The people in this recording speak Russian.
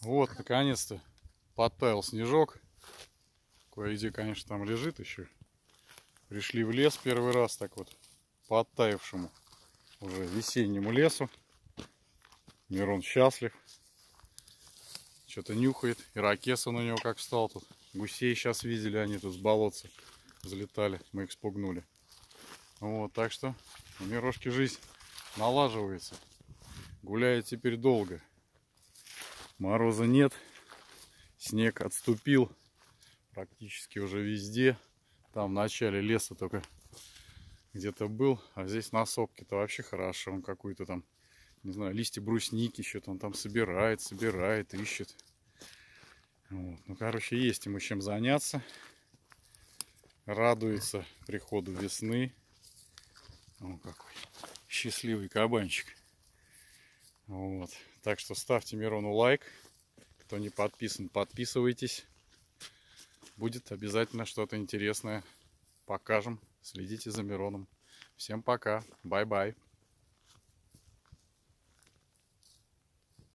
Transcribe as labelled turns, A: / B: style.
A: Вот, наконец-то подтаял снежок. Кое-где, конечно, там лежит еще. Пришли в лес первый раз, так вот, по оттаившему уже весеннему лесу. Мирон счастлив. Что-то нюхает. Ирокез он у него как встал тут. Гусей сейчас видели, они тут с болотца залетали. Мы их спугнули. Вот, так что у Мирошки жизнь налаживается. Гуляет теперь долго. Мороза нет. Снег отступил практически уже везде. Там в начале леса только где-то был. А здесь на сопке-то вообще хорошо. Он какую-то там, не знаю, листья брусники еще там собирает, ищет. Вот. Ну, короче, есть ему чем заняться. Радуется приходу весны. О, какой счастливый кабанчик. Вот. Так что ставьте Мирону лайк. Кто не подписан, подписывайтесь. Будет обязательно что-то интересное покажем. Следите за Мироном. Всем пока. Бай-бай.